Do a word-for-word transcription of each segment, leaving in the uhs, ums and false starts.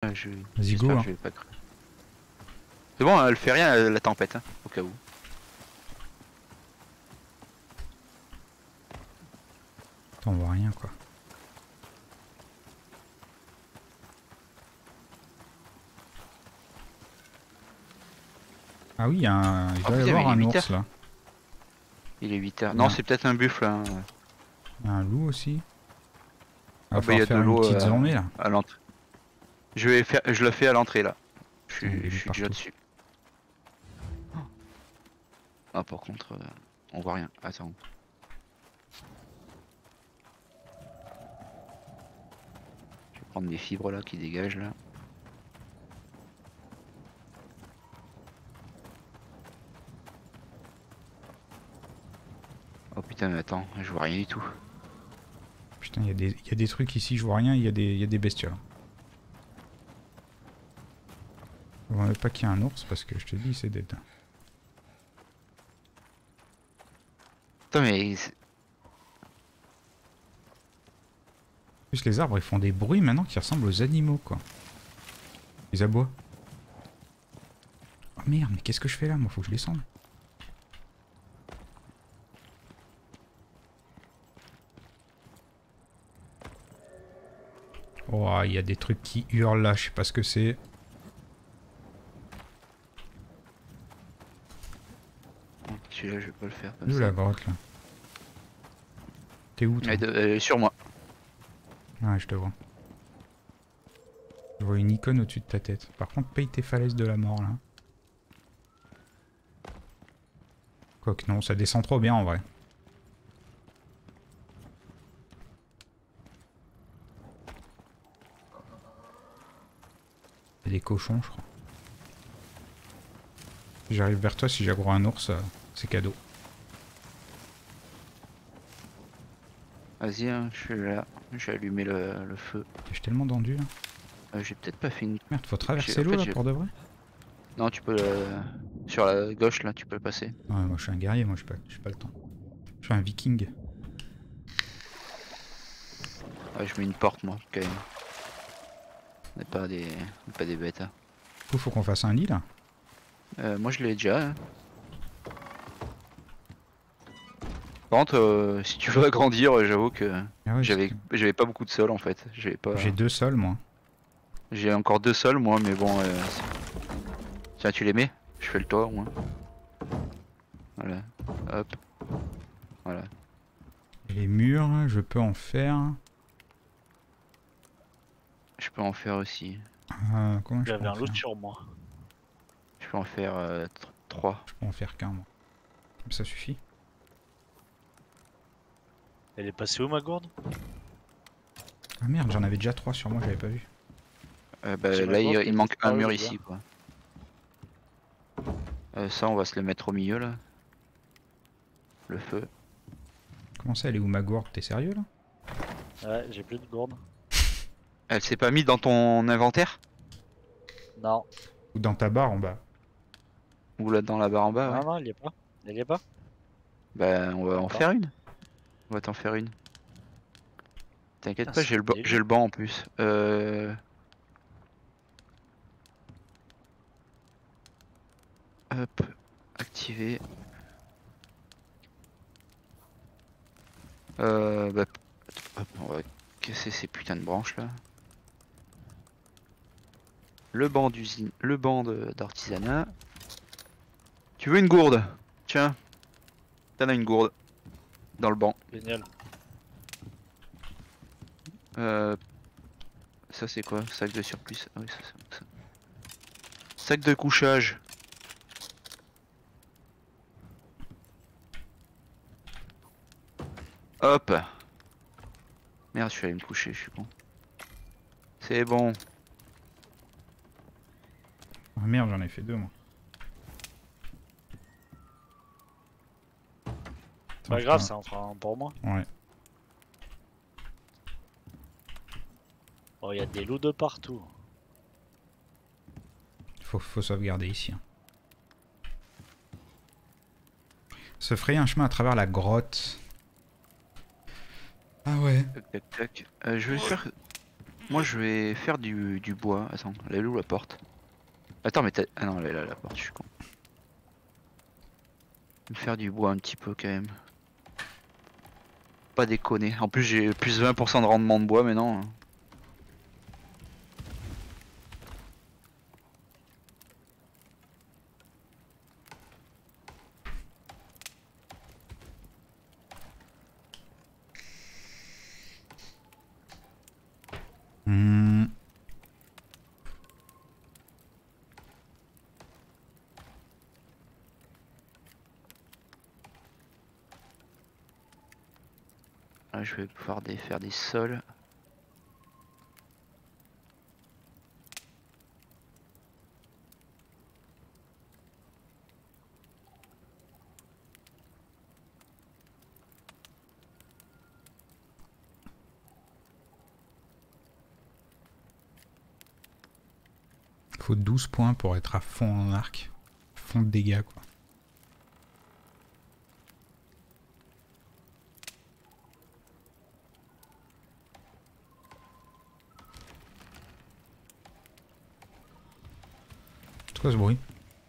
Ah, je... Vas-y, go. Hein. Je vais pas crever. C'est bon, elle fait rien la tempête, hein, au cas où. Attends, on voit rien quoi. Ah oui, il, y a un... il doit y putain, avoir il est un huit ours heures. là. Il est huit heures. Non. Non, c'est peut-être un buffle. Hein. Il y a un loup aussi. Il va Ah bah, il y falloir a de faire une l'eau petite euh, journée là. à l'entrée. Je vais faire, je le fais à l'entrée là. Je Putain, il y a des suis, je loups suis déjà partout. dessus. Ah par contre, euh, on voit rien. Attends. Je vais prendre mes fibres là qui dégagent là. Oh putain mais attends, je vois rien du tout. Putain, il y, a des... y a des trucs ici, je vois rien, il y, a des... y a des bestioles. Je vois pas qu'il y a un ours parce que je te dis c'est dead. Putain mais... En plus les arbres ils font des bruits maintenant qui ressemblent aux animaux quoi. Ils aboient. Oh merde, mais qu'est-ce que je fais là? Moi faut que je descende. Oh, il y a des trucs qui hurlent là, je sais pas ce que c'est. Celui-là je vais pas le faire comme Où ça. la grotte là? T'es où toi? Elle est, elle est sur moi. Ouais, je te vois. Je vois une icône au-dessus de ta tête. Par contre, paye tes falaises de la mort là. Quoique non, ça descend trop bien en vrai. Il y a des cochons, je crois. Si j'arrive vers toi, si j'aggro un ours, c'est cadeau. Vas-y, hein, je suis là. J'ai allumé le, le feu. J'ai tellement tendu là. Euh, j'ai peut-être pas fini. Merde, faut traverser En l'eau fait, là j'ai- pour de vrai? Non, tu peux euh, sur la gauche là, tu peux le passer. Ouais, moi je suis un guerrier, moi je pas, j'ai pas le temps. Je suis un viking. Ouais, je mets une porte moi quand même. On n'est pas des, on est pas des bêtes. Hein. Du coup, faut qu'on fasse un lit là. Euh, moi je l'ai déjà. Hein. Par contre, euh, si tu veux agrandir, euh, j'avoue que Ah ouais, j'avais, parce que j'avais pas beaucoup de sol en fait. J'avais pas. j'ai deux sols moi. J'ai encore deux sols moi, mais bon. Euh, tiens, tu les mets. Je fais le toit au moins. Voilà. Hop. Voilà. Et les murs, je peux en faire. Je peux en faire aussi. Euh, comment je peux J'avais en un loot faire? sur moi. Je peux en faire euh, trois. Je peux en faire qu'un moi. Ça suffit. Elle est passée où ma gourde? Ah merde, j'en avais déjà trois sur moi, j'avais pas vu. Euh, bah, Sur là, la il, porte, il elle manque un disparu, mur je ici, vois. quoi. Euh, ça, on va se le mettre au milieu, là. Le feu. Comment ça, elle est où ma gourde? T'es sérieux là? Ouais, j'ai plus de gourde. Elle s'est pas mise dans ton inventaire? Non. Ou dans ta barre en bas? Ou là, dans la barre en bas, ouais. Non, non, elle y est pas. Elle y est pas. Bah, on va en D'accord. faire une. On va t'en faire une. T'inquiète Putain, pas, c'est j'ai le, ba- dégueu. j'ai le banc en plus. Euh... Hop, activer. Euh, bah, hop, on va casser ces putains de branches là. Le banc d'usine, le banc de- d'artisanat. Tu veux une gourde? Tiens, t'en as une gourde dans le banc. Génial. Euh, ça c'est quoi? Sac de surplus. Ah oui, ça c'est ça. Sac de couchage. Hop. Merde, je suis allé me coucher, je suis con. C'est bon. Ah merde, j'en ai fait deux moi. Attends, Pas je grave, peux- ça en fera un pour moi. Ouais. Oh, il y a des loups de partout. Faut, faut sauvegarder ici. Hein. Se frayer un chemin à travers la grotte. Ah ouais. Tac tac tac. Euh, je vais faire. moi je vais faire du, du bois. Attends, elle est où la porte? Attends, mais t'as. Ah non, elle est là la porte, je suis con. Je vais faire du bois un petit peu quand même. Pas déconner. En plus, j'ai plus vingt pour cent de rendement de bois maintenant. Hmm. Là, je vais pouvoir des, faire des sols. Faut douze points pour être à fond en arc. Fond de dégâts quoi. C'est quoi ce bruit?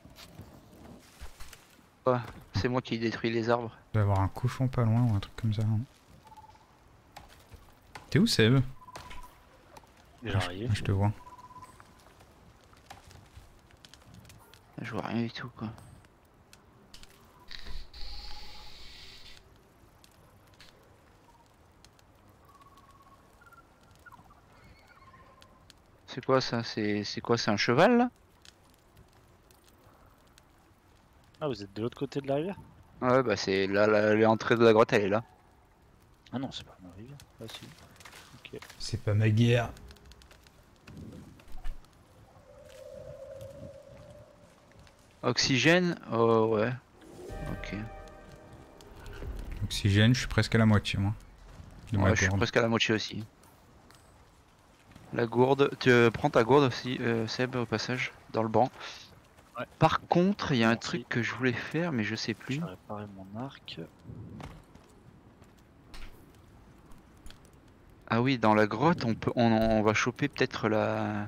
Ouais, c'est moi qui détruis les arbres. Il doit y avoir un cochon pas loin ou un truc comme ça. Hein. T'es où Seb? J'arrive. Ah, je te vois. Je vois rien du tout quoi. C'est quoi ça? C'est c'est quoi? C'est un cheval là? Ah, vous êtes de l'autre côté de la rivière? Ouais, bah c'est là, là, l'entrée de la grotte elle est là. Ah non, c'est pas ma rivière. Ah si. Ok. C'est pas ma guerre. Oxygène? Oh ouais. Ok. Oxygène, je suis presque à la moitié moi. De ma Ouais, je suis gourde. presque à la moitié aussi. La gourde, tu euh, prends ta gourde aussi, euh, Seb, au passage, dans le banc. Ouais. Par contre, il y a un Merci. truc que je voulais faire, mais je sais Je plus. vais réparer mon arc. Ah oui, dans la grotte, on peut, on, on va choper peut-être la.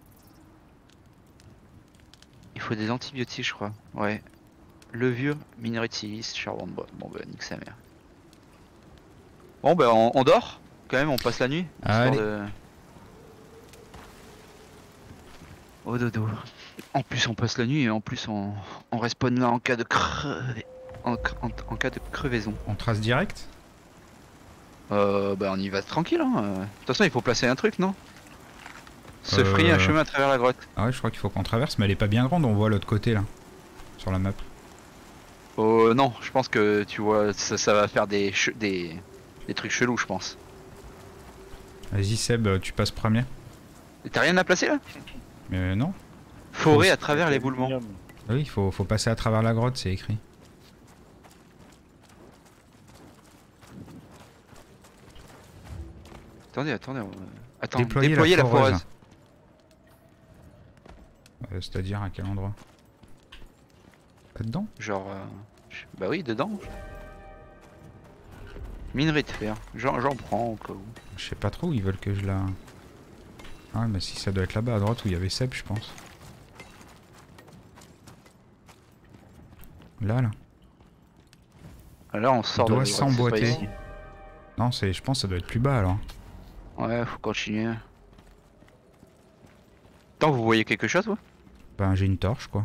Il faut des antibiotiques, je crois. Ouais. Levure, minerai de silice, charbon de bois. Bon bah nique sa mère. Bon bah on, on dort quand même, on passe la nuit. Histoire Allez. de... Au dodo. En plus on passe la nuit et en plus on, on respawn là en cas de creve... en, en, en cas de crevaison. On trace direct? Euh, bah on y va tranquille hein. De toute façon il faut placer un truc non? Se Euh. frayer un chemin à travers la grotte. Ah ouais, je crois qu'il faut qu'on traverse, mais elle est pas bien grande, on voit l'autre côté là. Sur la map. Oh non, je pense que tu vois, ça, ça va faire des, che- des, des trucs chelous je pense. Vas-y Seb, tu passes premier. T'as rien à placer là? Mais euh, non. Forêt Faut- à travers l'éboulement. Aluminium. Ah oui, il faut, faut passer à travers la grotte, c'est écrit. Attendez, attendez. on- Attends, Déployer déployer, la la foreuse. foreuse. Euh, C'est-à-dire à quel endroit? Là-dedans? Genre, euh, je- bah oui, dedans. Minerai de fer, j'en j'en prends au cas où. Je sais pas trop où ils veulent que je la... Ah mais si, ça doit être là-bas à droite où il y avait Seb, je pense. Là, là. Là, on sort Doit de s'emboîter. c'est pas ici. Non, c'est, je pense que ça doit être plus bas alors. Ouais, faut continuer. Attends, vous voyez quelque chose, ouais? Ben j'ai une torche quoi.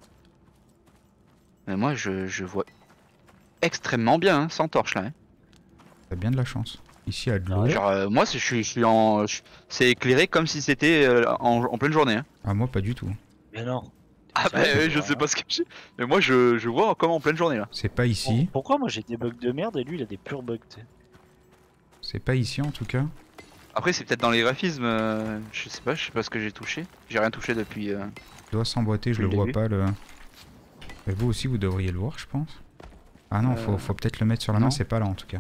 Mais moi, je, je vois extrêmement bien, hein, sans torche là. Hein. T'as bien de la chance. Ici, il y a de l'eau. Genre, euh, moi, c'est- je suis, je suis en. je- C'est éclairé comme si c'était euh, en, en pleine journée. Hein. Ah moi, pas du tout. Mais non. Ah bah, Sérieux, ouais, je toi, sais hein. pas ce que j'ai. Mais moi, je, je vois comme en pleine journée là. C'est pas Bon, ici. pourquoi moi j'ai des bugs de merde et lui il a des purs bugs, tu sais. C'est pas ici en tout cas. Après, c'est peut-être dans les graphismes. euh, je sais pas, je sais pas ce que j'ai touché. J'ai rien touché depuis. euh, Il doit s'emboîter, je Depuis le le vois début. pas le... Mais vous aussi, vous devriez le voir, je pense. Ah non, faut, Euh, faut peut-être le mettre sur la non. main, c'est pas là en tout cas.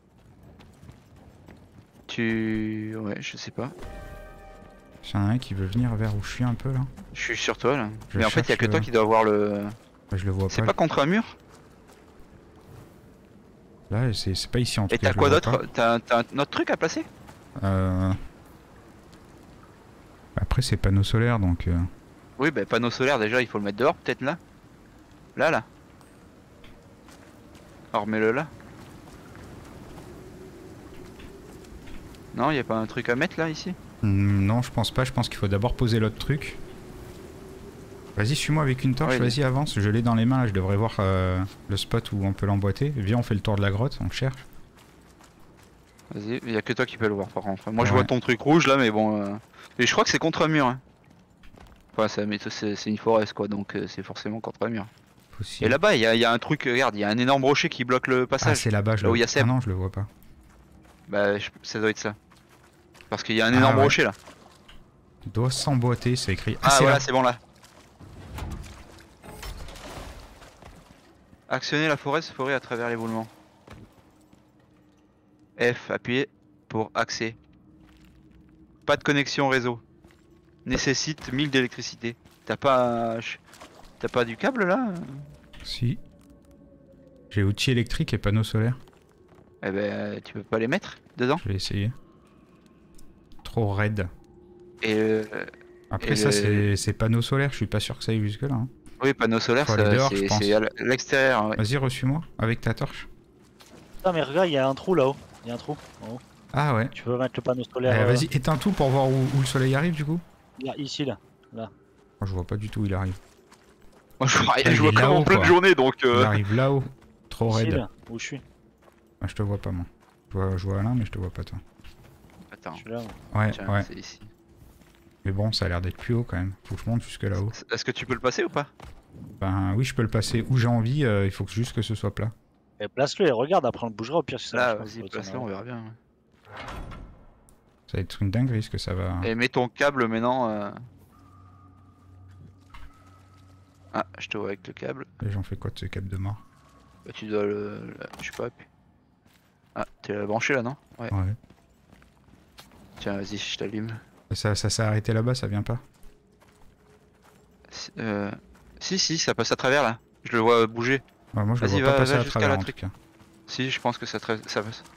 Tu. Ouais, je sais pas. Il y en a un qui veut venir vers où je suis un peu là. Je suis sur toi là. Je Mais en fait, il y a cherche que toi le- qui dois avoir le. Bah, je le vois C'est pas. pas contre un mur? Là, c'est c'est pas ici en tout Et cas. t'as je quoi le vois d'autre? T'as t'as un autre truc à placer? pas. Euh... Après, c'est panneaux solaires donc. Euh... Oui, bah panneau solaire déjà, il faut le mettre dehors, peut-être là. Là, là. Alors remets-le là. Non, y a pas un truc à mettre là, ici? Hmm, non, je pense pas. Je pense qu'il faut d'abord poser l'autre truc. Vas-y, suis-moi avec une torche. Ouais, Vas-y, avance. Je l'ai dans les mains. Là, je devrais voir euh, le spot où on peut l'emboîter. Viens, on fait le tour de la grotte. On cherche. Vas-y, y a que toi qui peux le voir par contre. Moi je Ouais. vois ton truc rouge là, mais bon. Euh... Et je crois que c'est contre un mur. Hein. Enfin, ça, mais c'est c'est une forêt quoi, donc euh, c'est forcément contre un mur. Possible. Et là-bas, il y, a- y a un truc, regarde, il y a un énorme rocher qui bloque le Ah, passage. c'est là-bas. Je Là le où il y a vois. Seb. Ah non, je le vois pas. Bah, je- ça doit être ça. Parce qu'il y a un Ah, énorme ouais. rocher là. Doit s'emboîter, c'est écrit. Ah, Ah, c'est voilà, là. c'est bon là. Actionner la forêt, forêt à travers l'évoluement. F, appuyez pour accès. Pas de connexion réseau. Nécessite mille d'électricité. T'as pas... T'as pas du câble là? Si. J'ai outil électrique et panneaux solaires. Eh ben, tu peux pas les mettre dedans? Je vais essayer. Trop raide. Et euh, Après Et ça, le- c'est c'est panneaux solaires. Je suis pas sûr que ça aille jusque là. Hein. oui, panneau solaire, Faut aller ça, dehors, je c'est pense. c'est à l'extérieur. Ouais. Vas-y, reçus-moi avec ta torche. Putain, mais regarde, il y a un trou là-haut. Il y a un trou en haut. Ah ouais. Tu peux mettre le panneau Eh, solaire. euh, Vas-y, éteins tout pour voir où, où le soleil arrive du coup. là, ici, là. Oh, je vois pas du tout où il arrive. Moi, je vois rien, Ah, je vois il est comme en là-haut, pleine quoi. journée, donc... Il Euh... arrive là-haut. Trop Ici, raide. là, où je suis. Ah, je te vois pas moi. Je vois, je vois Alain mais je te vois pas toi. Attends, Je suis là. Ouais, tiens, ouais. c'est ici. Mais bon, ça a l'air d'être plus haut quand même. Faut que je monte jusque là-haut. Est-ce que tu peux le passer ou pas? Ben oui, je peux le passer où j'ai envie. euh, il faut que juste que ce soit plat. Et place-le et regarde, après on le bougera au pire si ça Là, marche pas. vas-y, Faut place-le, tirer on en verra bien. ouais. Ça va être une dinguerie ce que ça va. Et mets ton câble maintenant. Euh... Ah, je te vois avec le câble. Et j'en fais quoi de ce câble de mort? Bah, tu dois le... le- Je sais pas. puis- Ah, t'es branché là, non? Ouais. Ouais. Tiens, vas-y, je t'allume. Ça, ça s'est arrêté là-bas, ça vient pas? Si- Euh... Si, si, ça passe à travers là. Je le vois bouger. Ouais, moi je le Vas-y, vois pas va- passer va à jusqu'à travers la en truc. tout cas. Si, je pense que ça, tra- ça passe.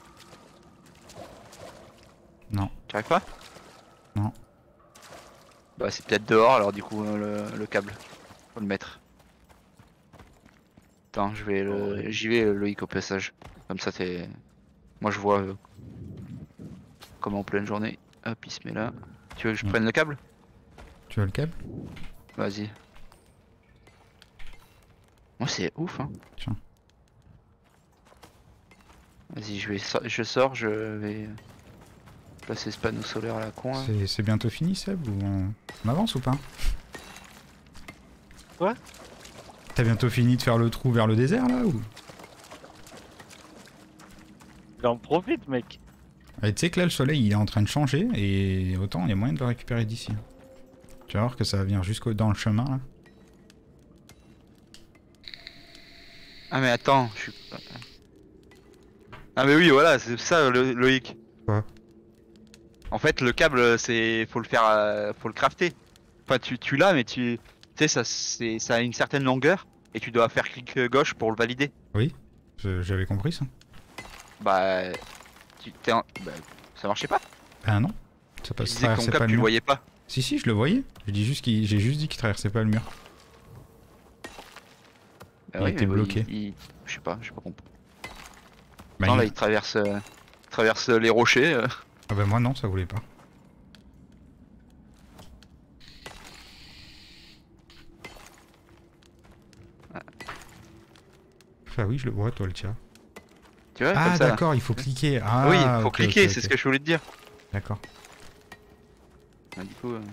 Non. Tu arrives pas? Non. Bah, c'est peut-être dehors alors, du coup, euh, le, le câble. Faut le mettre. Attends, je vais le... J'y vais, euh, Loïc, au passage. Comme ça, t'es. Moi, je vois. euh, Comme en pleine journée. Hop, il se met là. Tu veux que je Mm. prenne le câble? Tu veux le câble? Vas-y. Moi, c'est ouf, hein. Tiens. Vas-y, je vais, so- je sors, je vais placer ce panneau solaire à la con. là. C'est c'est bientôt fini Seb ou on... on avance ou pas? Quoi? T'as bientôt fini de faire le trou vers le désert là ou? J'en profite, mec. Et tu sais que là le soleil il est en train de changer et autant il y a moyen de le récupérer d'ici. Tu vas voir que ça va venir jusqu'au dans le chemin là. Ah, mais attends, je suis pas. Ah, mais oui, voilà, c'est ça, le, Loïc. Quoi? En fait, le câble, c'est. Faut le faire. euh, Faut le crafter. Enfin, tu, tu l'as, mais tu. Tu sais, ça, c'est- ça a une certaine longueur et tu dois faire clic euh, gauche pour le valider. Oui, je- j'avais compris ça. Bah. Tu, t'es en- bah, ça marchait pas. Ah non, ça Tu passe disais que ton traversait pas câble, le tu le mur. voyais pas. Si si, je le voyais. J'ai dit juste qu'il, j'ai juste dit qu'il traversait pas le mur. Bah Il oui, était mais bloqué. il- il- Je sais pas, j'ai pas compris. Bah, Non, il- là, il traverse. euh, il traverse les rochers. euh. Ah bah moi non, ça voulait pas. Ah oui, je le vois, toi le tien. Tu vois, Ah comme ça. là. d'accord, il faut cliquer. Ah, oui, faut ok, cliquer, ok, c'est ok. ce que je voulais te dire. D'accord. Ah, du coup. euh,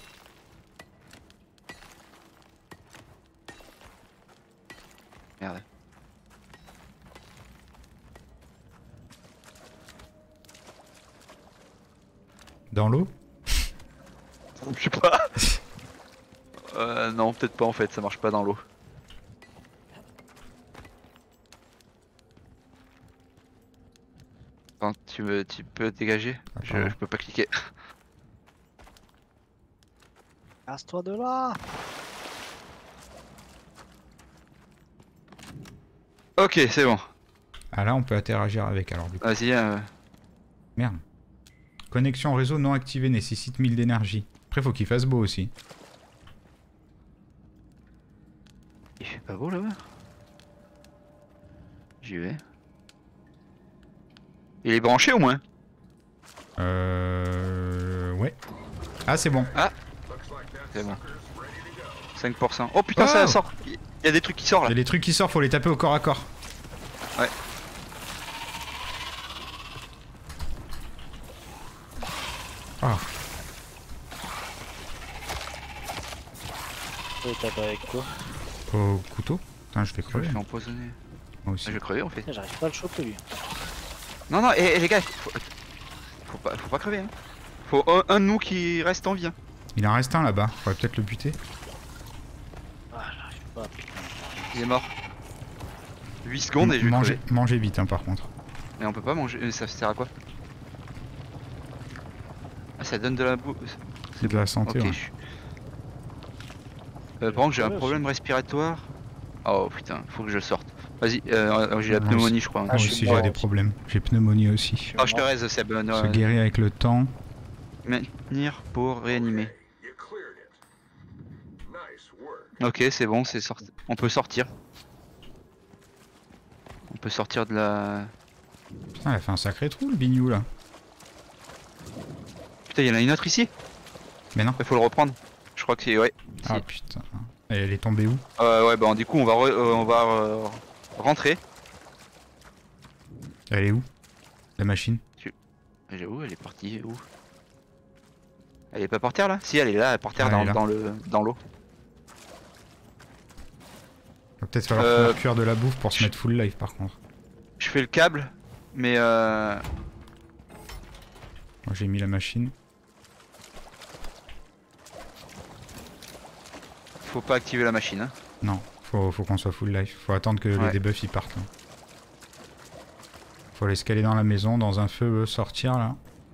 Merde. Dans l'eau? Je sais pas. euh, non, peut-être pas en fait, ça marche pas dans l'eau. Attends, tu, me, tu peux te dégager? Ah, je, pardon. je peux pas cliquer. Casse-toi de là. Ok, c'est bon. Ah là, on peut interagir avec alors du coup. Vas-y. Euh... Merde. Connexion réseau non activée nécessite mille d'énergie. Après, faut qu'il fasse beau aussi. Il fait pas beau là-bas. J'y vais. Il est branché au moins. Euh... Ouais. Ah, c'est bon. C'est bon. cinq pour cent. Oh putain, Oh ça sort. Il y a des trucs qui sortent Il y là. a des trucs qui sortent, faut les taper au corps à corps. Ouais. Ah. Tu tapes avec quoi? Au couteau. Putain, je vais Je me crever. fais empoisonner. Moi aussi. Je vais crever en fait. Putain, j'arrive pas à le choper lui. Non, non, et, les gars, faut, faut, pas, faut pas crever. Hein. Faut un, un de nous qui reste en vie. Hein. Il en reste un là-bas. Faudrait peut-être le buter. Ah, j'arrive pas, putain. Il est mort. huit secondes et je vais Mangez, crever. mangez vite, hein, par contre. Mais on peut pas manger. euh, Ça sert à quoi? Ah, ça donne de la boue. C'est de la santé, Ok. ouais. je- Euh, par contre, j'ai un Ouais, problème respiratoire. Oh putain, faut que je sorte. Vas-y, euh, j'ai la Moi pneumonie, je crois. Moi Ah, je aussi, suis j'ai mort des aussi. problèmes. J'ai pneumonie aussi. suis Ah, je te mort. reste, Seb. euh, Se non, guérit avec le temps. Maintenir pour réanimer. Ok, c'est bon, c'est sorti. On peut sortir. On peut sortir de la. Putain, elle a fait un sacré trou, le bignou, là. Putain, il y en a une autre ici. Mais non. Il faut le reprendre. Je crois que c'est. Ouais. Si. Ah, putain. Et elle est tombée où? Euh, ouais, bah du coup, on va, re- euh, on va euh, rentrer. Elle est où? La machine? J'avoue, elle est partie où? Elle est pas par terre là? Si, elle est là, par terre Ah, dans, elle est là. dans le dans l'eau. Va peut-être falloir Euh, pouvoir cuire de la bouffe pour se je- mettre full life, par contre. Je fais le câble, mais euh... Moi, j'ai mis la machine. faut pas activer la machine. Hein. Non, faut, faut qu'on soit full life. Faut attendre que les Ouais. debuffs ils partent. Hein. Faut aller se caler dans la maison, dans un feu, sortir là.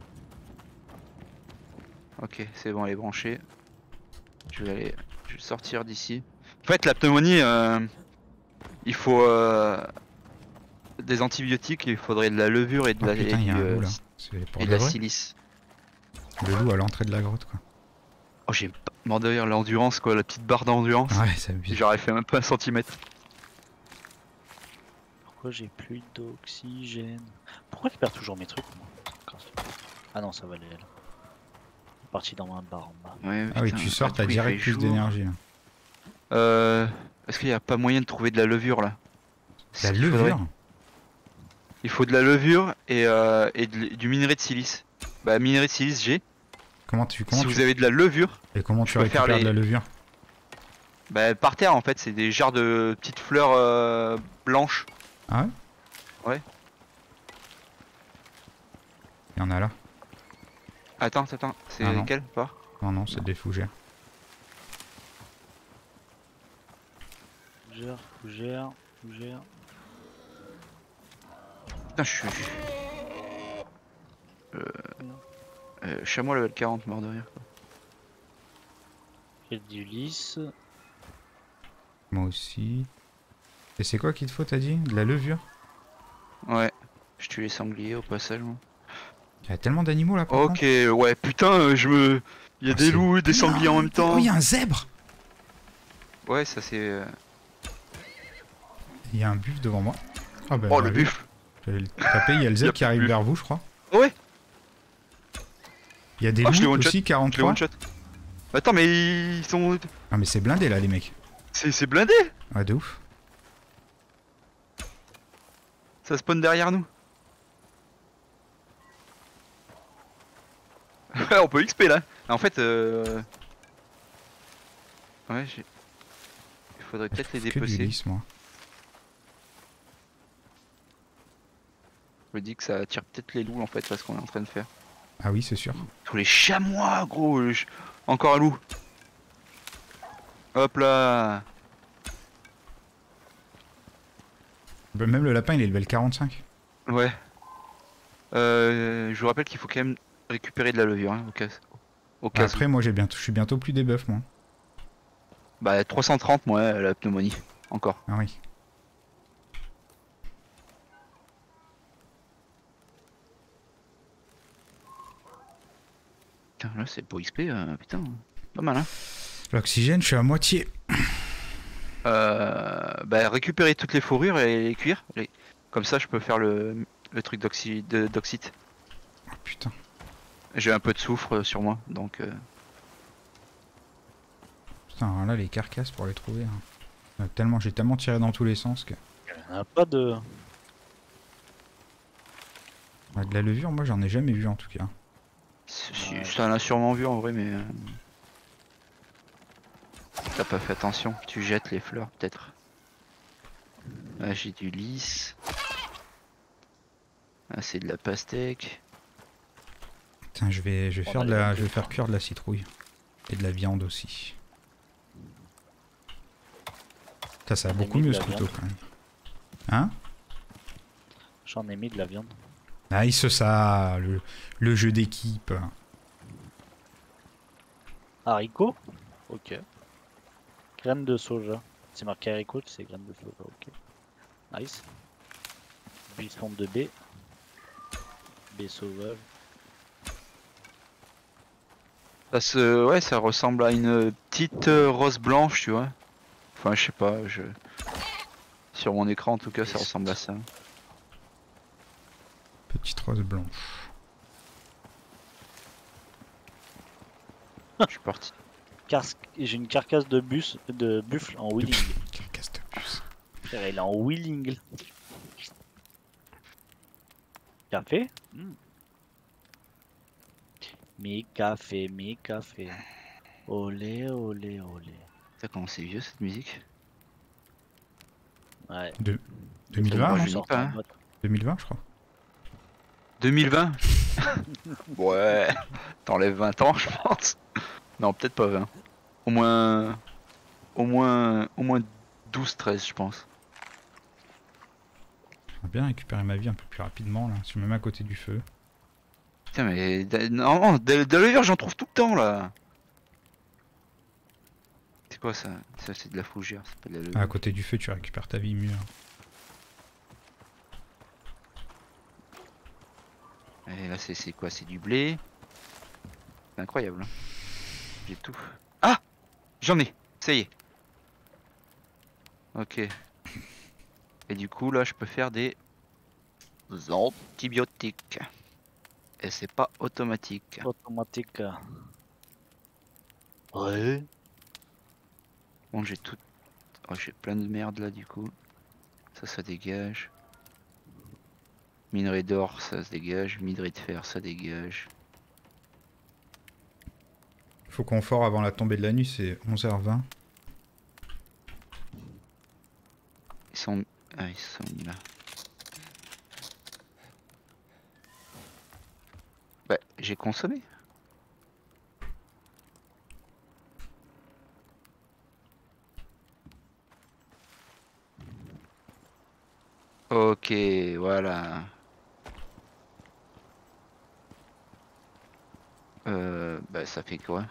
Ok, c'est bon, elle est branchée. Je vais aller, je vais sortir d'ici. En fait, la pneumonie, euh, il faut euh, des antibiotiques. Il faudrait de la levure et de Oh la, putain, et il y a du, un euh, loup là. C'est pour et de de la vrai. silice. Le loup à l'entrée de la grotte quoi. Oh, j'ai pas mort de rire, l'endurance quoi, la petite barre d'endurance. Ouais, ça abuse. J'aurais fait même pas un centimètre. Pourquoi j'ai plus d'oxygène? Pourquoi je perds toujours mes trucs moi? Ah non, ça va aller là. Parti dans ma barre en bas. Ouais, Ah oui, putain, tu sors, du t'as coup, il direct fait plus jour. d'énergie là. Euh, Est-ce qu'il n'y a pas moyen de trouver de la levure là? La Il faudrait- levure? Il faut de la levure et, euh, et de- du minerai de silice. Bah minerai de silice j'ai. Comment tu comment Si tu... vous avez de la levure, Et comment je tu peux faire récupères de les- la levure? bah par terre en fait c'est des jarres de petites fleurs euh, blanches. Ah ouais? Ouais. Il y en a là. Attends, attends, c'est Ah non. lesquelles pas? Non, non, c'est des fougères. Fougère, fougère, fougère. Putain je suis... Euh... euh, chamois level quarante, mort de rire. quoi. Et du lisse. Moi aussi. Et c'est quoi qu'il te faut, t'as dit? De la levure? Ouais. Je tue les sangliers au passage moi. Il y a tellement d'animaux là par Ok, contre. ouais putain euh, je me... Il y a Oh, des c'est loups, des bien. sangliers en même temps. Oh, il y a un zèbre! Ouais ça c'est... euh, Il y a un buffle devant moi. Ah bah, Oh bah le oui. buffle. J'allais le taper, il y a le Il y a zèbre plus qui de arrive buffle. vers vous, je crois. Ouais. Il y a des Oh, je l'ai loups one-shot, aussi, Je l'ai quarante-trois. one shot. Attends mais ils sont... Ah mais c'est blindé là les mecs. C'est c'est blindé. Ouais de ouf. Ça spawn derrière nous. On peut X P là. En fait, euh... ouais, j'ai. Il faudrait Je peut-être les trouve que du dépecer. lisse moi. Je me dis que ça attire peut-être les loups en fait, parce qu'on est en train de faire. Ah oui c'est sûr. Tous les chamois, gros. le ch- Encore un loup. Hop là. Bah, même le lapin il est level quarante-cinq. Ouais. Euh, je vous rappelle qu'il faut quand même récupérer de la levure hein, au cas. Au cas Après moi j'ai bientôt, je suis bientôt plus des buffs moi. où. Bah trois cent trente moi la pneumonie. Encore. Ah oui. Putain, là c'est pour X P, euh, putain, pas mal hein. L'oxygène, je suis à moitié. Euh, bah récupérer toutes les fourrures et les cuire. Les... Comme ça je peux faire le, le truc d'oxy... de- d'oxyde. Oh putain. J'ai un peu de soufre euh, sur moi, donc... Euh... Putain, alors là, les carcasses pour les trouver. Hein. Euh, Tellement, j'ai tellement tiré dans tous les sens que. Il n'y a pas de. Ouais, de la levure, moi, j'en ai jamais vu en tout cas. Si, Ouais. ça l'a sûrement vu en vrai, mais... Euh... T'as pas fait attention, tu jettes les fleurs peut-être. Là j'ai du lys. Ah c'est de la pastèque. Tiens, je vais, je vais On faire a de les la, mêmes je vais trucs, faire hein. cuire de la citrouille et de la viande aussi. Ça, ça a J'en ai beaucoup mis de mieux la ce couteau viande. quand même. Hein? J'en ai mis de la viande. Nice ça, le, le jeu d'équipe. Haricots. Ok. Graines de soja. C'est marqué haricots, c'est graines de soja. Ok. Nice. Buisson de baie. Baie sauvage. Ça se... Ouais, ça ressemble à une petite euh, rose blanche, tu vois. Enfin, je sais pas, je... Sur mon écran, en tout cas, ça ressemble à ça. Petite rose blanche. Je suis parti. Car... J'ai une carcasse de bus de buffle en wheeling. Carcasse de puce. Frère, il est en wheeling. Café. Hmm. Mi café, mi café. Olé, olé, olé. Putain, comment c'est vieux cette musique. Ouais. De, Des deux mille vingt, fois, non je sors pas, en hein. mode. deux mille vingt, je crois. deux mille vingt. Ouais. T'enlèves vingt ans, je pense. Non, peut-être pas vingt. Au moins... Au moins... Au moins douze treize, je pense. J'aimerais bien récupérer ma vie un peu plus rapidement là. Si je me mets à côté du feu. Putain, mais... d- Non, non, de, de l'œuvre, j'en trouve tout le temps, là. C'est quoi ça? Ça, c'est de la fougère, c'est pas de la levure. Ah, à côté du feu, tu récupères ta vie mieux. Et là, c'est c'est quoi? C'est du blé. C'est incroyable. Hein. J'ai tout. Ah! J'en ai! Ça y est. Ok. Et du coup, là, je peux faire des antibiotiques. Et c'est pas automatique. Automatique. Ouais. Bon, j'ai tout. Oh, j'ai plein de merde là, du coup. Ça, ça dégage. Minerai d'or, ça se dégage. Minerai de fer, ça dégage. Faut confort avant la tombée de la nuit, c'est onze heures vingt. Ils sont. Ah, ils sont là. Bah, j'ai consommé. Ok, voilà. Euh, bah ça fait quoi?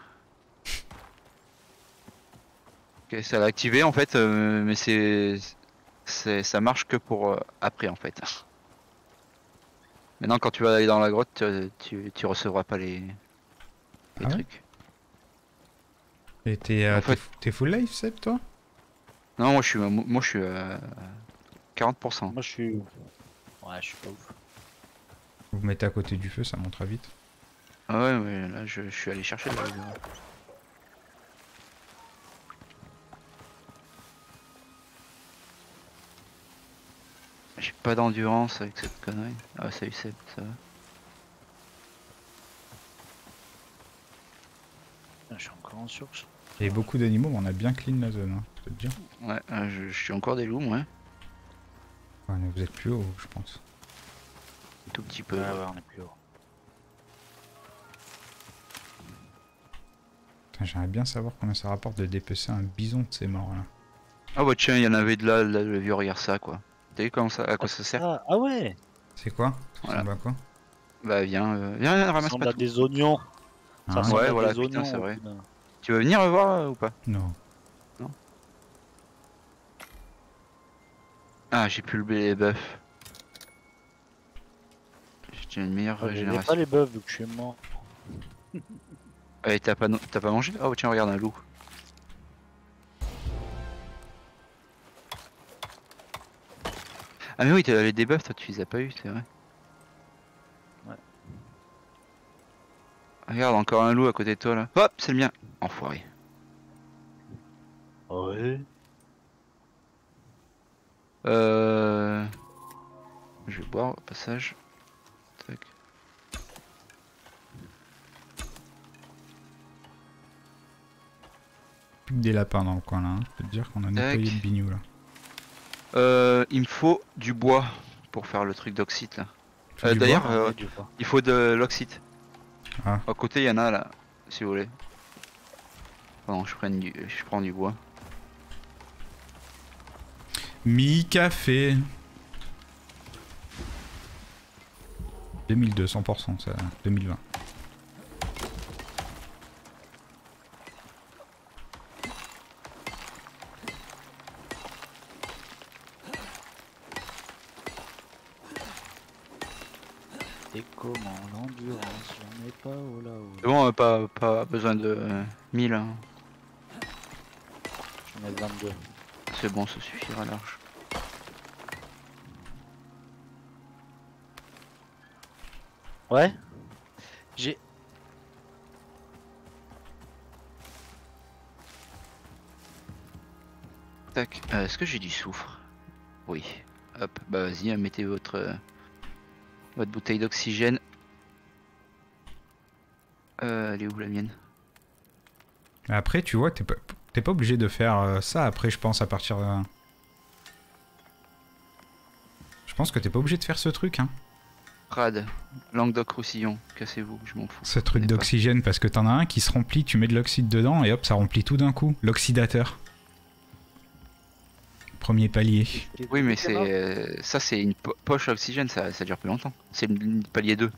Ok, ça l'a activé en fait, euh, mais c'est, c'est, ça marche que pour euh, après en fait. Maintenant, quand tu vas aller dans la grotte, tu, tu, tu recevras pas les, les Ah ouais trucs. Et t'es euh, En fait- t'es- t'es full life, Seb, toi? Non, moi je suis, moi je suis à quarante pour cent. Moi je suis. Ouais, je suis pas ouf. Vous vous mettez à côté du feu, ça montera vite. Ah ouais, mais là je, je suis allé chercher de la levure. J'ai pas d'endurance avec cette connerie. Ah, salut Seb, ça va. Je suis encore en surche. Il y a beaucoup d'animaux, mais on a bien clean la zone, hein, je peux te dire. Ouais, euh, je, je suis encore des loups, moi. Ouais, mais vous êtes plus haut, je pense. Un tout petit peu. Ouais, ouais, on est plus haut. Putain, j'aimerais bien savoir combien ça rapporte de dépecer un bison de ces morts là. Ah bah tiens, il y en avait de là, de la levure, regarde ça quoi. T'as vu comment ça, à quoi ça sert? Ah, ah ouais. C'est quoi? Ça Voilà. ressemble à quoi? Bah viens, euh, viens, viens, Ça ramasse ressemble pas à tout. des oignons. Ah, Ça ressemble ouais, à voilà, des putain, oignons. c'est vrai. putain. Tu veux venir euh, voir euh, ou pas? Non. Ah, j'ai plus le les bœufs. J'ai une meilleure Ouais, j'avais régénération. pas les bœufs vu que je suis mort. Et t'as pas, no- t'as pas mangé? Oh tiens, regarde un loup. Ah mais oui, t'as les debuffs, toi tu les as pas eu, c'est vrai. Ouais. Regarde, encore un loup à côté de toi là. Hop, c'est le mien. Enfoiré. Ouais. Euh... Je vais boire au passage. Tac. Plus que des lapins dans le coin là. Hein. Je peux te dire qu'on a nettoyé Tac. le bignou là. Euh, il me faut du bois pour faire le truc d'oxyde là. Faut Euh, du D'ailleurs, bois euh, Ouais, du coup. il faut de l'oxyde. Ah. À côté, il y en a là, si vous voulez. Pendant que je, prenne du... je prends du bois. Mi-café. deux mille deux, cent pour cent, ça, deux mille vingt. Et comment l'endurance, j'en ai pas oh là oh C'est là. bon, euh, pas, pas besoin de euh, mille. Hein. J'en ai vingt-deux. C'est bon, ça suffira large. Ouais. J'ai. Tac. Euh, Est-ce que j'ai du soufre? Oui. Hop, bah vas-y, hein, mettez votre, euh, votre bouteille d'oxygène. Euh, elle est où la mienne? Après, tu vois, t'es pas, t'es pas obligé de faire euh, ça après, je pense, à partir de... Je pense que t'es pas obligé de faire ce truc, hein. Rad, Languedoc-Roussillon, cassez-vous, je m'en fous. Ce truc Je connais pas. d'oxygène, parce que t'en as un qui se remplit, tu mets de l'oxyde dedans et hop, ça remplit tout d'un coup. L'oxydateur. Premier palier. Oui, mais c'est euh, ça, c'est une po poche à oxygène, ça, ça dure plus longtemps. C'est une, une palier deux.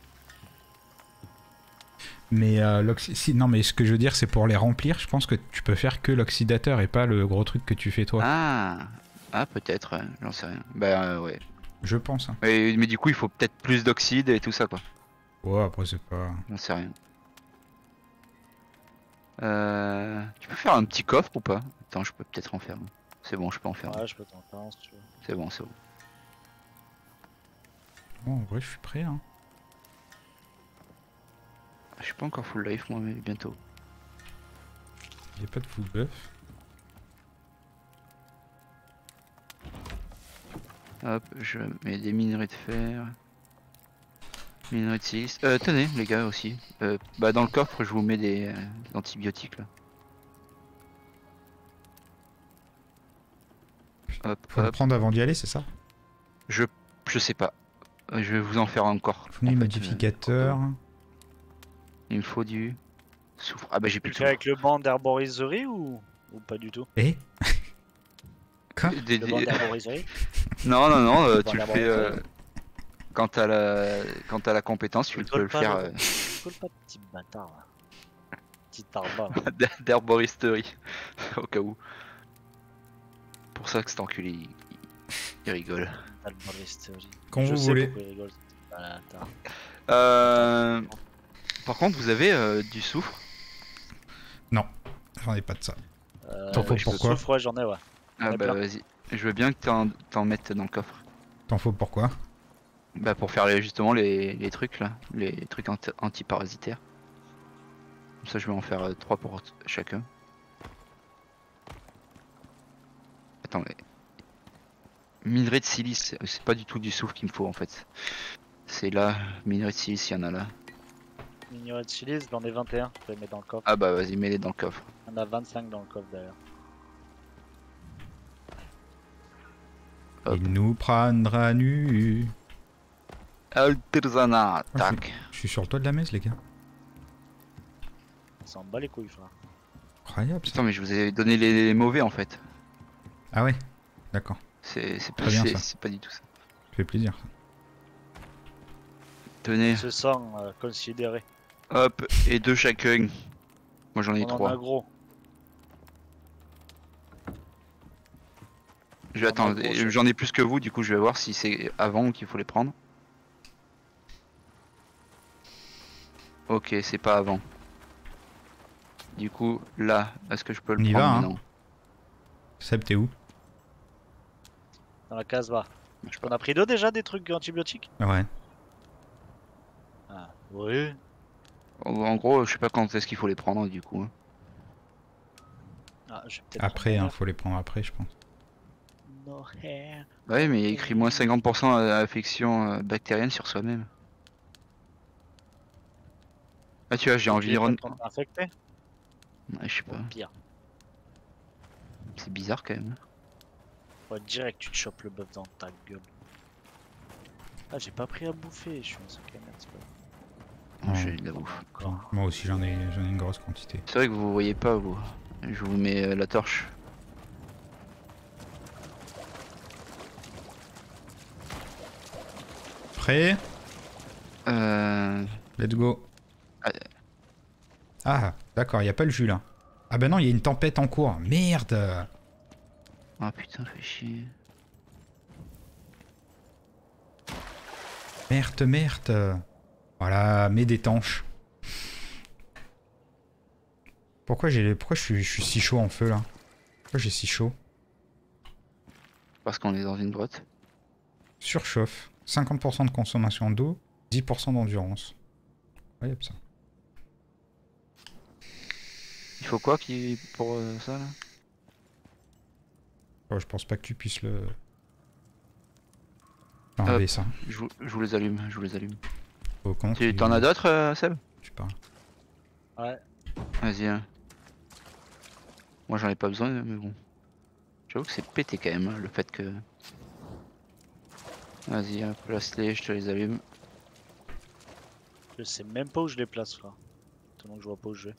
Mais euh, l'oxy... si, non, mais ce que je veux dire, c'est pour les remplir, je pense que tu peux faire que l'oxydateur et pas le gros truc que tu fais toi. Ah, ah peut-être, ouais, j'en sais rien. Bah euh, ouais. Je pense. Hein. Mais, mais du coup, il faut peut-être plus d'oxyde et tout ça, quoi. Ouais, après, c'est pas... J'en sais rien. Euh, tu peux faire un petit coffre ou pas? Attends, je peux peut-être en faire un. C'est bon, je peux en faire un. Ouais, je peux t'en faire un si tu veux. C'est bon, c'est bon. Bon, en vrai, je suis prêt, hein. Je suis pas encore full life, moi, mais bientôt. Y a pas de full buff. Hop, je mets des minerais de fer. Minerais de silice. Euh, tenez, les gars, aussi. Euh, bah, dans le coffre, je vous mets des, euh, des antibiotiques, là. Hop, Faut le hop. prendre avant d'y aller, c'est ça? Je, je sais pas. Euh, Je vais vous en faire encore. Fournir en fait, modificateur. euh, Il me faut du soufre. Ah bah j'ai Tu plus le de fais avec le banc d'herboriserie ou... ou pas du tout? Eh Quoi? soufre. Des- Le des- banc d'herboriserie? Non, non, non, euh, Le tu le banc fais euh, d'herboriserie. quand t'as la... quand t'as la compétence, tu Je peux le pas, faire le- euh, je colle pas, petit bâtard là. Petit tarba là. d'her- d'herboristerie, au cas où. Pour ça que cet enculé, il, il rigole. Herboristerie. Quand Je vous sais voulez. pourquoi il rigole, ce petit bâtard. Euh... Par contre, vous avez euh, du soufre? Non, j'en ai pas de ça. Euh, T'en faut je pourquoi? souffre, ouais, j'en ai, ouais. Ah ai bah plein. vas-y. Je veux bien que t'en t'en mettes dans le coffre. T'en faut pourquoi? Bah pour faire les- justement les, les trucs là, les trucs anti- antiparasitaires. Comme ça je vais en faire euh, trois pour chacun. Attends mais... Minerai de silice, c'est pas du tout du soufre qu'il me faut en fait. C'est là, minerai de silice, il y en a là. Minerai de silice, j'en ai vingt et un, je peux les mettre dans le coffre. Ah bah vas-y, mets-les dans le coffre. Il y en a vingt-cinq dans le coffre d'ailleurs. Hop. Il nous prendra nu. Alterzana, Ah, tac. Je suis sur le toit de la messe, les gars. Ça en bat les couilles, frère. Incroyable ça. Putain mais je vous ai donné les, les mauvais en fait. Ah ouais, d'accord. C'est c'est pas, Très bien, c'est- ça. c'est pas du tout ça. Ça fait plaisir. Tenez, Il se sent euh, considéré. hop, et deux chacun. Moi j'en ai On en a trois. gros. Je vais on en a attendre, gros, chacun. j'en ai plus que vous, du coup je vais voir si c'est avant qu'il faut les prendre. Ok, c'est pas avant. Du coup, là, est-ce que je peux le On y prendre? va, Mais hein. non. Seb, t'es où? Dans la case bas. Je sais On pas. a pris deux déjà des trucs antibiotiques? Ouais. Ah, oui. En en gros, je sais pas quand est-ce qu'il faut les prendre du coup, hein. Ah, je vais peut-être Après, prendre hein, faut les prendre après, je pense. No hair. Bah oui, mais il y a écrit moins cinquante pour cent d'infection euh, bactérienne sur soi-même. Ah tu vois, j'ai C'est qui est pas environ... quand t'es infecté? Ouais, je sais pas, Bon, pire. c'est bizarre quand même. Ouais, direct, tu te chopes le bœuf dans ta gueule. Ah, j'ai pas pris à bouffer, je suis un sac à merde, c'est pas grave. Oh, j'ai de la bouffe. Encore. Moi aussi, j'en ai, j'en ai une grosse quantité. C'est vrai que vous voyez pas vous. Je vous mets euh, la torche. Prêt? Euh... Let's go. Ah, Ah, d'accord, il a pas le jus là. Ah bah non, il y a une tempête en cours. Merde. ah putain, fais chier. Merde, merde. Voilà, mets des tanches. Pourquoi j'ai, pourquoi je suis, je suis si chaud en feu là? Pourquoi j'ai si chaud? Parce qu'on est dans une grotte. Surchauffe. cinquante pour cent de consommation d'eau, dix pour cent d'endurance. Incroyable ça. Il faut quoi qui pour euh, ça là? Oh, je pense pas que tu puisses le... enlever Hop, ça. Je vous, je vous les allume, je vous les allume. Au compte. Tu t'en as d'autres, euh, Seb? Tu parles. Ouais. Vas-y. Hein. Moi j'en ai pas besoin, mais bon. J'avoue que c'est pété quand même, hein, le fait que... Vas-y, hein, place-les, je te les allume. Je sais même pas où je les place, là. Tellement que je vois pas où je vais.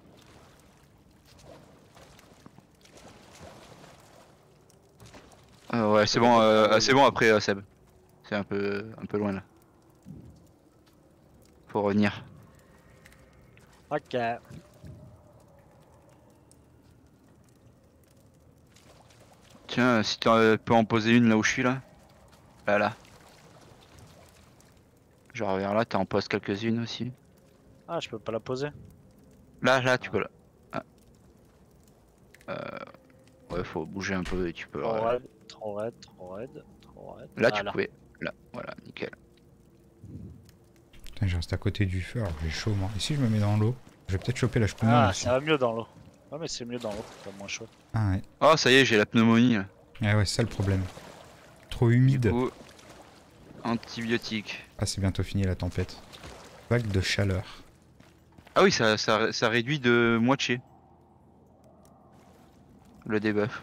Euh, ouais, c'est bon, euh, c'est bon après euh, Seb. C'est un peu, un peu loin là. Faut revenir. Ok. Tiens, si tu euh, peux en poser une là où je suis là. Là, là. Genre vers là, t'en poses quelques-unes aussi. Ah, je peux pas la poser. Là, là, tu peux là. Ah. Euh... Ouais, faut bouger un peu et tu peux. Trop euh, raide, trop raide, trop raide, trop raide. Là, Ah, tu là. pouvais. Là, voilà, nickel. Putain, je reste à côté du feu, alors j'ai chaud moi. Et si je me mets dans l'eau? Je vais peut-être choper la pneumonie Ah, aussi. ça va mieux dans l'eau. Ouais, mais c'est mieux dans l'eau, t'as moins chaud. Ah ouais. Oh, ça y est, j'ai la pneumonie là. Ah ouais, c'est ça le problème. Trop Du humide. coup, antibiotiques. Ah, c'est bientôt fini la tempête. Vague de chaleur. Ah oui, ça, ça, ça réduit de moitié. Le debuff.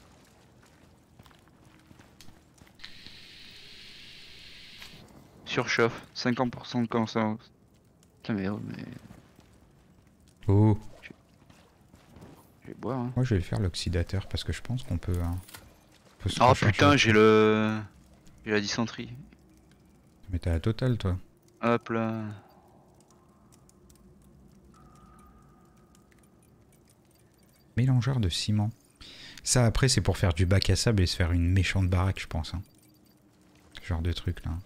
Surchauffe, cinquante pour cent de consommation. Putain, mais oh, mais. Oh, Je vais boire, hein. moi je vais le faire l'oxydateur parce que je pense qu'on peut, hein, peut se Oh recharger. putain, j'ai le. J'ai la dysenterie. Mais t'as la totale toi. Hop là. Mélangeur de ciment. Ça après c'est pour faire du bac à sable et se faire une méchante baraque je pense. Hein. Ce genre de truc là.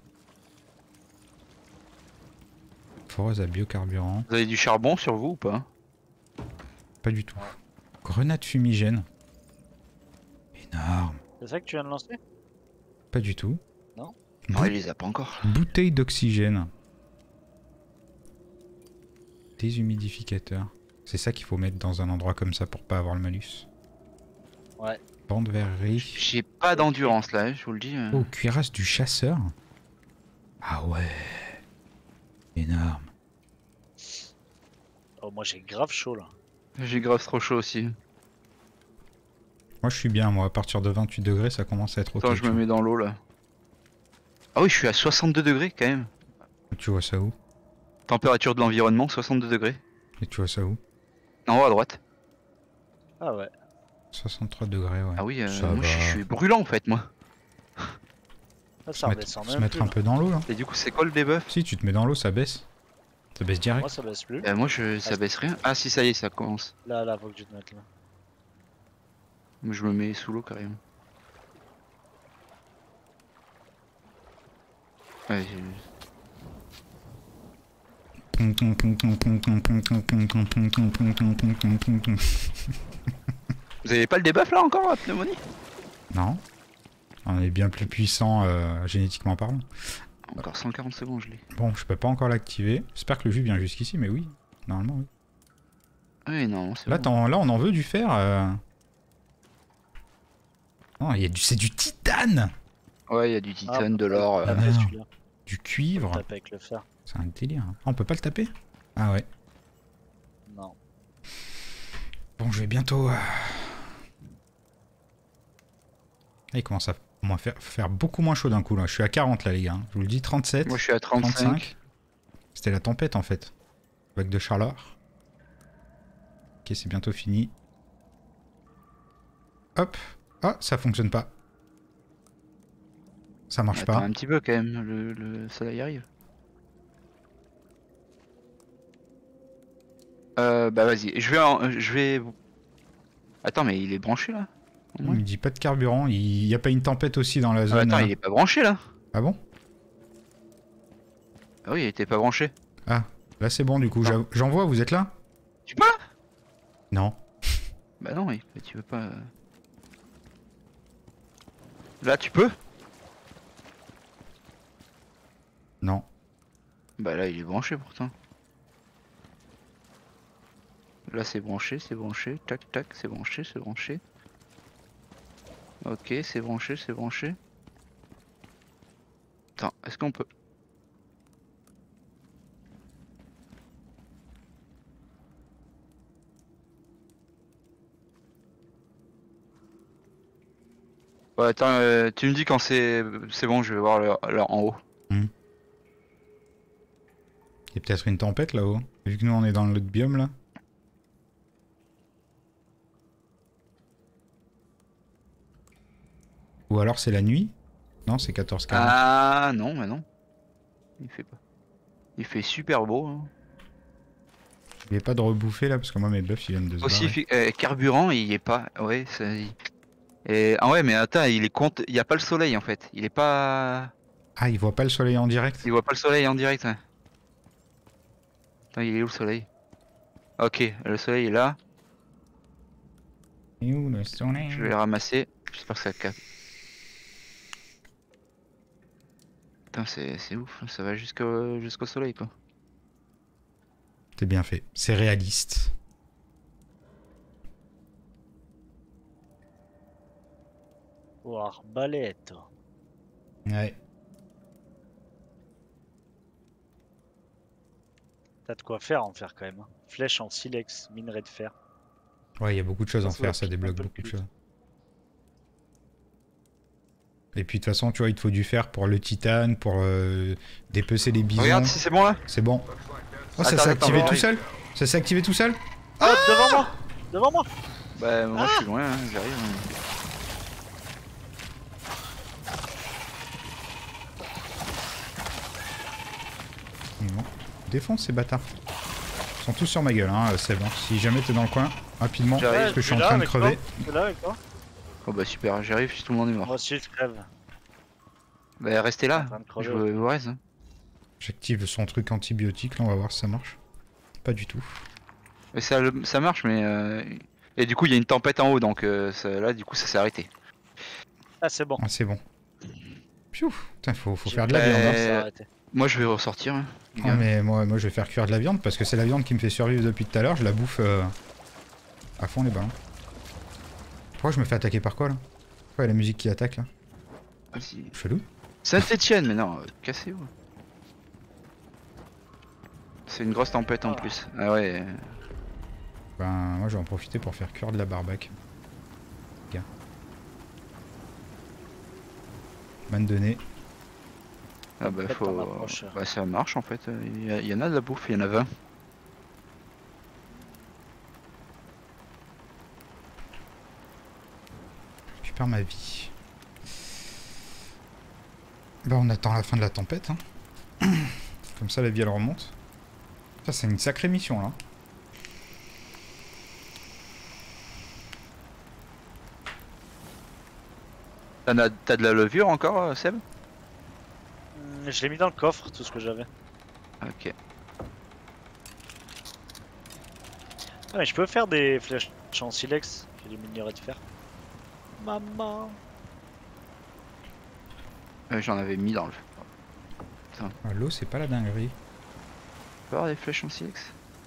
Foreuse à biocarburant. Vous avez du charbon sur vous ou pas? Pas du tout. Grenade fumigène. Énorme. C'est ça que tu viens de lancer? Pas du tout. Non. Non, Bou- il les a pas encore. Bouteille d'oxygène. Déshumidificateur. C'est ça qu'il faut mettre dans un endroit comme ça pour pas avoir le malus. Ouais. Bande verrerie. J'ai pas d'endurance là, je vous le dis. euh. Oh, cuirasse du chasseur. Ah ouais. Énorme. Oh, moi j'ai grave chaud là. J'ai grave trop chaud aussi. Moi je suis bien, moi à partir de vingt-huit degrés ça commence à être ok. Attends, je tu me vois. mets dans l'eau là. Ah oui, je suis à soixante-deux degrés quand même. Tu vois ça où? Température de l'environnement, soixante-deux degrés. Et tu vois ça où? En haut à droite. Ah ouais. soixante-trois degrés, ouais. Ah oui, euh, Ça moi je va. suis brûlant en fait, moi. Ça, Se ça mettre, redescend se même mettre plus. un là. peu dans l'eau là. Et du coup, c'est quoi le debuff? Si tu te mets dans l'eau, ça baisse. Ça baisse direct. Moi ça baisse plus. euh, Moi, je, ça baisse rien. Ah si, ça y est, ça commence. Là, là, faut que tu te mettes là. Moi, je me mets sous l'eau carrément. Ouais, j'ai- Pom, Vous avez pas le debuff là encore, la pneumonie? Non. On est bien plus puissant euh, génétiquement parlant. Encore cent quarante secondes, je l'ai. Bon, je peux pas encore l'activer. J'espère que le jus vient jusqu'ici, mais oui. Normalement, oui. Oui, non, c'est Là, bon. t'en- là, on en veut du fer. Euh... Non, il y a du... c'est du titane. Ouais, il y a du titane, Ah, de l'or. euh, Ah, Taper non. celui-là. Du Faut cuivre. le taper avec le fer. C'est un délire. Ah, on peut pas le taper? Ah ouais. Non. Bon, je vais bientôt... euh, Ah, il commence à moi, faire, faire beaucoup moins chaud d'un coup, là. Je suis à quarante, là, les gars. Je vous le dis, trente-sept. Moi, je suis à trente-cinq. trente-cinq. C'était la tempête, en fait. Vague de chaleur. Ok, c'est bientôt fini. Hop. Ah, ça fonctionne pas. Ça marche Attends pas. un petit peu quand même, le, le soleil arrive. Euh, bah vas-y, je vais, en- je vais. Attends, mais il est branché là? au Il moins me dit pas de carburant. Il y a pas une tempête aussi dans la Ah, zone. attends, euh, il est pas branché là? Ah bon? Ah oui, il était pas branché. Ah, là c'est bon du coup. Non. J'en- J'envoie, vous êtes là? Tu peux là? Non. Bah non, il- tu veux pas. euh. Là, tu peux? Non. Bah là, il est branché pourtant. Là, c'est branché, c'est branché. Tac, tac, c'est branché, c'est branché. Ok, c'est branché, c'est branché. Attends, est-ce qu'on peut... Ouais, attends, euh, tu me dis quand c'est c'est bon, je vais voir leur, leur en haut. Il y a peut-être une tempête là-haut. Vu que nous on est dans l'autre biome là. Ou alors c'est la nuit? Non, c'est quatorze quarante. Ah non, mais non. Il fait pas. Il fait super beau. Hein. Il n'y a pas de rebouffer là parce que moi mes buffs ils viennent de se Aussi, barrer. effi- euh, carburant, il y est pas. Ouais, ça. il- Et ah ouais, mais attends, il est compte. Il y a pas le soleil en fait. Il est pas. Ah, il voit pas le soleil en direct? Il voit pas le soleil en direct. Ouais. Attends, il est où le soleil? Ok, le soleil est là. Et où le soleil? Je vais le ramasser. J'espère que ça capte. Putain, c'est c'est ouf. Ça va jusqu'au jusqu'au soleil quoi. C'est bien fait. C'est réaliste. Oh, arbalète. Ouais. T'as de quoi faire en fer quand même. hein. Flèche en silex, minerai de fer. Ouais, il y a beaucoup de choses à en Ça faire, va ça piquer un débloque peu le beaucoup de cul. choses. Et puis de toute façon, tu vois, il te faut du fer pour le titane, pour euh, dépecer les bisons. Regarde si c'est bon là. C'est bon. Oh, ça Attends, s'est attends, activé tout j'arrive. seul? Ça s'est activé tout seul? Ah, devant moi Devant moi Bah moi je suis loin, hein, j'arrive. hein. Mais bon. Défonce ces bâtards. Ils sont tous sur ma gueule, hein, Seb. hein. Si jamais t'es dans le coin, rapidement, J'arrive. parce que je suis en là train de avec toi. crever. Je suis là avec toi. Oh bah super, j'arrive si tout le monde est mort. Moi aussi je crève. Bah restez là, en train de je crever. vous vous reste. hein. J'active son truc antibiotique, là, on va voir si ça marche. Pas du tout. Et ça, le- ça marche mais... euh, Et du coup il y a une tempête en haut donc euh, ça- là du coup ça s'est arrêté. Ah c'est bon. Ah, c'est bon. Piou. Putain, faut, faut J'ai faire de la fait- viande. hein. Euh, ça a arrêté. Moi je vais ressortir. hein, les Ah, gars. mais moi, moi, je vais faire cuire de la viande parce que c'est la viande qui me fait survivre depuis tout à l'heure. Je la bouffe euh, à fond les ballons. Pourquoi je me fais attaquer par quoi là? Pourquoi il y a la musique qui attaque là? Vas-y. Chelou. Saint-Etienne mais non, euh, cassez-vous. C'est une grosse tempête en Ah. plus. Ah ouais. Ben, moi je vais en profiter pour faire cuire de la barbac. Gars. Man de nez. Ah bah Tempête faut... en approche. Bah ça marche en fait. Il y, a- il y en a de la bouffe, il y en a vingt. Je récupère ma vie. Bah on attend la fin de la tempête. Hein. Comme ça la vie elle remonte. Ça c'est une sacrée mission là. T'en as- T'as de la levure encore euh, Seb? Hum, Je l'ai mis dans le coffre, tout ce que j'avais. Ok. Ah, mais je peux faire des flèches en silex. J'ai des minerais de fer. Maman. Euh, J'en avais mis dans le. Ah, l'eau, c'est pas la dinguerie. Tu peux avoir des flèches en silex?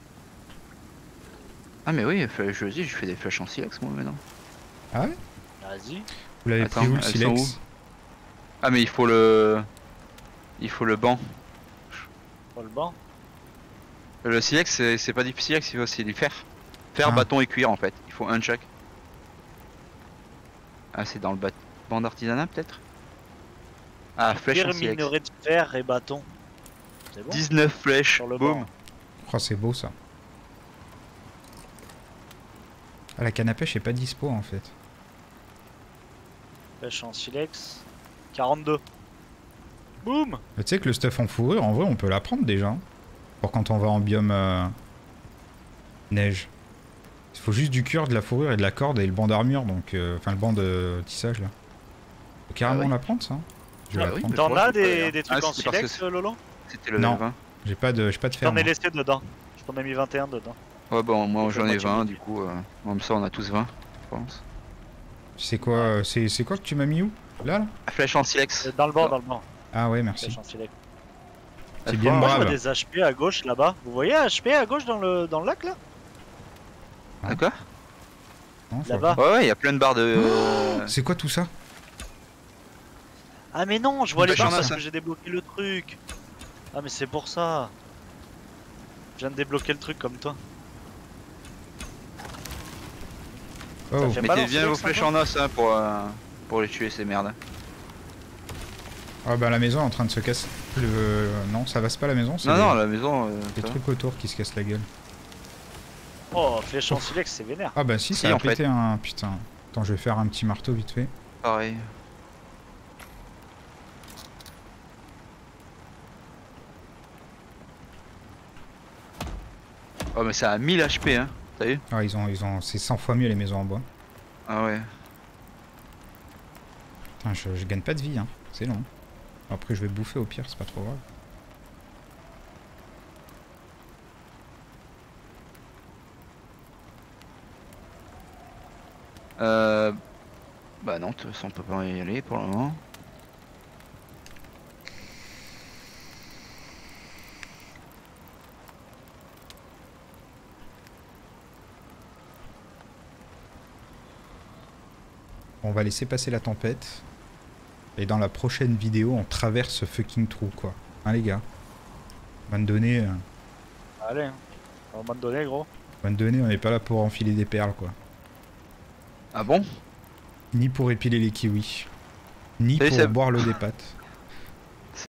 Ah mais oui, je dis, je fais des flèches en silex moi maintenant. Ah ouais? Vas-y. Vous l'avez Attends, pris où le elles sont silex? où? Ah mais il faut le... Il faut le banc. Pour le banc. Le silex c'est c'est pas du silex, il faut aussi du fer. Fer, Ah. bâton et cuir en fait. Il faut un de chaque. Ah c'est dans le bat... banc d'artisanat peut-être? Ah flèche en Cuir, silex. minerai de fer et bâton. C'est bon. dix-neuf flèches, Sur le boum. banc. Oh, c'est beau ça. Ah, la canne à pêche est pas dispo en fait. Flèche en silex. quarante-deux. Boum. Mais tu sais que le stuff en fourrure, en vrai, on peut la prendre déjà. hein, Pour quand on va en biome euh, neige. Il faut juste du cuir, de la fourrure et de la corde et le banc d'armure, donc euh, enfin le banc de tissage là. Faut carrément Ah oui. la prendre ça. Je vais Ah la oui, prendre. mais T'en pourquoi as je peux pas des, aller des Ah, trucs en c'est parce que silex, Lolo? C'était le Non. vingt. J'ai pas de, j'ai pas de Je fer. t'en ai moi. laissé dedans. Je t'en ai mis vingt et un dedans. Ouais bon moi Il faut j'en ai moitié vingt moitié. du coup. Euh... Comme ça on a tous vingt je pense. C'est quoi, euh, c'est c'est quoi que tu m'as mis où? Là là? La flèche en silex. Euh, Dans le banc, dans le banc. Ah ouais, merci. Flèche en silex. C'est Elle bien faut- Moi je vois brave. des H P à gauche là-bas. Vous voyez H P à gauche dans le, dans le lac là? D'accord. Non, je vois Là-bas. pas. Ouais ouais il y a plein de barres de... euh, C'est quoi tout ça? Ah mais non, je vois Bah, les barres j'en ai parce ça. que j'ai débloqué le truc. Ah mais c'est pour ça. Je viens de débloquer le truc comme toi. Oh, fait- Mettez balance, bien c'est vos ça, flèches quoi en os hein, pour, euh, pour les tuer ces merdes. ah bah la maison est en train de se casser. Le... Non, ça va c'est pas la maison, c'est Non les... non la maison... Euh, les ça va. trucs autour qui se cassent la gueule. Oh, flèche en silex, c'est vénère. Ah bah si, Si, ça a en pété un... Putain. Attends, je vais faire un petit marteau vite fait. Pareil. Oh mais ça a mille H P hein, t'as vu? Ah ils ont... ils ont... C'est cent fois mieux les maisons en bois. Ah ouais. Putain, je, je gagne pas de vie, hein. C'est long. Après je vais bouffer au pire, c'est pas trop grave. Euh... Bah non, de toute façon on peut pas y aller pour le moment. On va laisser passer la tempête. Et dans la prochaine vidéo, on traverse ce fucking trou, quoi. Hein, les gars? On va me donner... euh, Allez, hein. On va te donner gros. on va me donner, on n'est pas là pour enfiler des perles, quoi. Ah bon? Ni pour épiler les kiwis. Ni Salut, pour Seb. boire l'eau des pâtes.